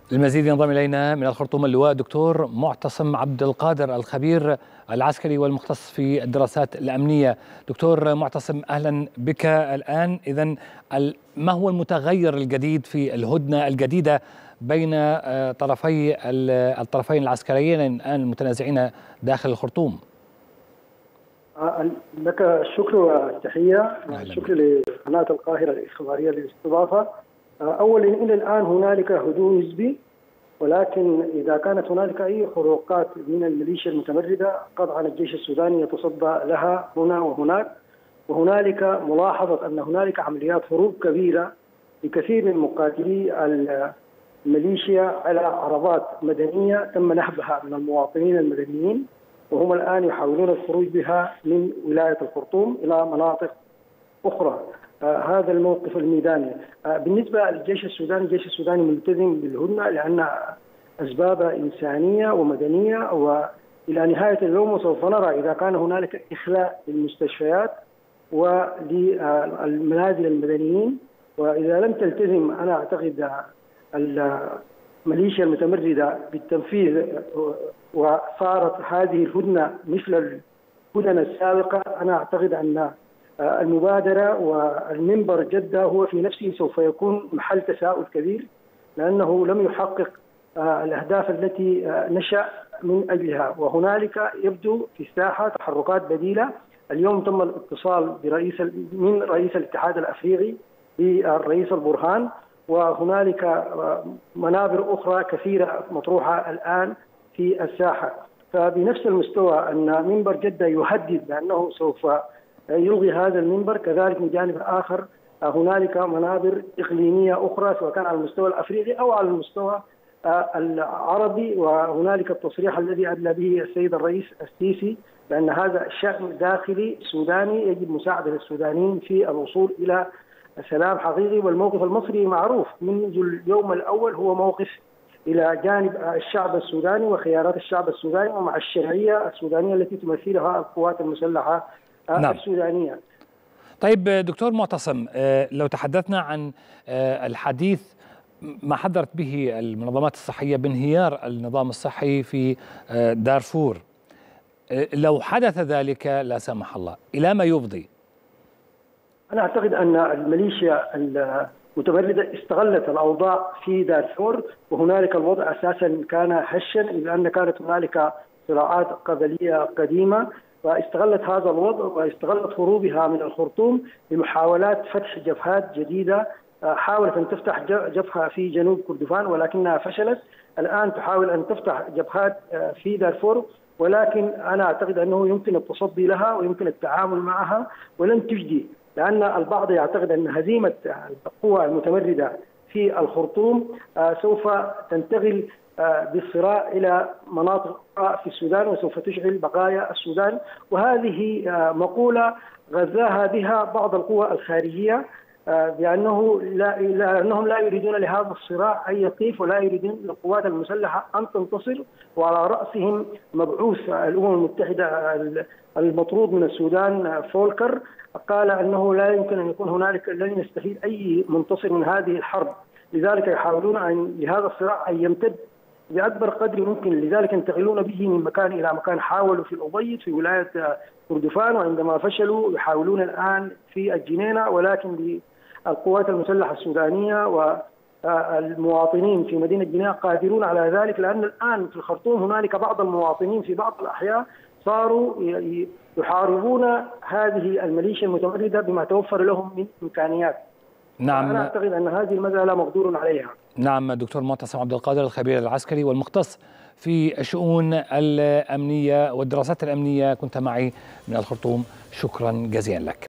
المزيد ينضم إلينا من الخرطوم اللواء دكتور معتصم عبد القادر، الخبير العسكري والمختص في الدراسات الأمنية. دكتور معتصم، أهلا بك. الآن إذن ما هو المتغير الجديد في الهدنة الجديدة بين الطرفين العسكريين الآن المتنازعين داخل الخرطوم؟ لك الشكر والتحية. الشكر لقناة القاهرة الإخبارية للاستضافة. أولا، إلى الآن هنالك هدوء نسبي، ولكن إذا كانت هنالك أي خروقات من الميليشيا المتمردة قطعا الجيش السوداني يتصدى لها هنا وهناك. وهنالك ملاحظة أن هنالك عمليات هروب كبيرة لكثير من مقاتلي الميليشيا على عربات مدنية تم نهبها من المواطنين المدنيين، وهم الآن يحاولون الخروج بها من ولاية الخرطوم إلى مناطق أخرى. هذا الموقف الميداني. بالنسبة للجيش السوداني، الجيش السوداني ملتزم بالهدنة لأن أسباب إنسانية ومدنية، وإلى نهاية اليوم سوف نرى إذا كان هنالك إخلاء للمستشفيات وللمنازل المدنيين. وإذا لم تلتزم أنا أعتقد الميليشيا المتمردة بالتنفيذ وصارت هذه الهدنة مثل الهدنة السابقة، أنا أعتقد أن المبادرة والمنبر جدة هو في نفسه سوف يكون محل تساؤل كبير، لأنه لم يحقق الأهداف التي نشأ من أجلها. وهنالك يبدو في الساحة تحركات بديلة. اليوم تم الاتصال من رئيس الاتحاد الأفريقي بالرئيس البرهان، وهنالك منابر أخرى كثيرة مطروحة الآن في الساحة. فبنفس المستوى أن منبر جدة يهدد بأنه سوف يلغي هذا المنبر، كذلك من جانب آخر هنالك منابر إقليمية أخرى سواء كان على المستوى الأفريقي أو على المستوى العربي. وهنالك التصريح الذي أدلى به السيد الرئيس السيسي بأن هذا شأن داخلي سوداني، يجب مساعدة السودانيين في الوصول إلى سلام حقيقي. والموقف المصري معروف منذ اليوم الأول، هو موقف إلى جانب الشعب السوداني وخيارات الشعب السوداني ومع الشرعية السودانية التي تمثلها القوات المسلحة السودانية. طيب دكتور معتصم، لو تحدثنا عن الحديث ما حذرت به المنظمات الصحية بانهيار النظام الصحي في دارفور، لو حدث ذلك لا سمح الله إلى ما يفضي؟ أنا أعتقد أن الميليشيا المتمردة استغلت الأوضاع في دارفور، وهنالك الوضع أساسا كان هشا لأن كانت هنالك صراعات قبلية قديمة، واستغلت هذا الوضع واستغلت هروبها من الخرطوم لمحاولات فتح جبهات جديدة. حاولت أن تفتح جبهة في جنوب كردفان ولكنها فشلت. الآن تحاول أن تفتح جبهات في دارفور، ولكن أنا أعتقد أنه يمكن التصدي لها ويمكن التعامل معها ولن تجدي، لأن البعض يعتقد أن هزيمة القوى المتمردة في الخرطوم سوف تنتقل بالصراع إلى مناطق في السودان وسوف تشغل بقايا السودان. وهذه مقولة غذاها بها بعض القوى الخارجية لأنهم لا يريدون لهذا الصراع أن يقف، ولا يريدون للقوات المسلحة أن تنتصر، وعلى رأسهم مبعوث الأمم المتحدة المطرود من السودان فولكر قال أنه لا يمكن أن يكون هنالك، لن يستفيد أي منتصر من هذه الحرب. لذلك يحاولون أن لهذا الصراع أن يمتد بأكبر قدر ممكن، لذلك ينتقلون به من مكان إلى مكان. حاولوا في الأبيض في ولاية كردفان، وعندما فشلوا يحاولون الآن في الجنينة، ولكن القوات المسلحة السودانية والمواطنين في مدينة جنينة قادرون على ذلك، لأن الآن في الخرطوم هنالك بعض المواطنين في بعض الأحياء صاروا يحاربون هذه الميليشيا المتمردة بما توفر لهم من إمكانيات. نعم، أنا أعتقد أن هذه المسألة مقدور عليها. نعم دكتور معتصم عبد القادر، الخبير العسكري والمختص في الشؤون الأمنية والدراسات الأمنية، كنت معي من الخرطوم. شكرا جزيلا لك.